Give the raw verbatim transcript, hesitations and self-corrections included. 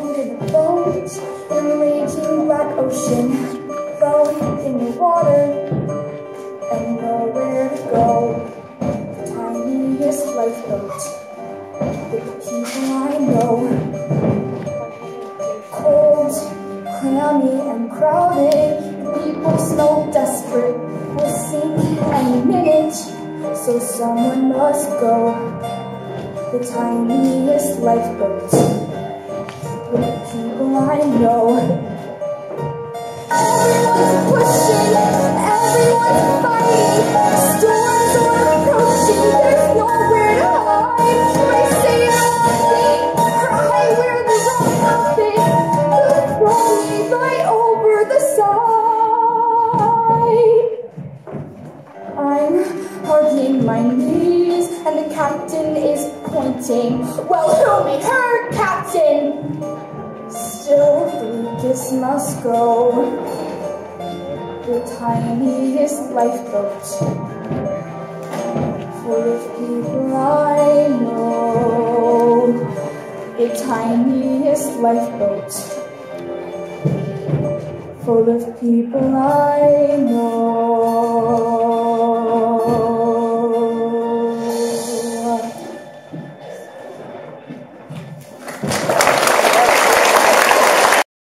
trapped in a boat in a raging black ocean, floating in the water and nowhere to go. The tiniest lifeboat with the people I know. Cold, clammy and crowded, the people so desperate will sink any minute, so someone must go. The tiniest lifeboat with the people I know. Everyone's pushing, everyone's fighting, storms are approaching, there's nowhere to hide. They say one thing, cry where the wrong nothing, they'll throw me right over the side. I'm hugging my knees and the captain is pointing. Well, who made her captain? Still, the weakest must go. The tiniest lifeboat full of people I know. The tiniest lifeboat full of people I know.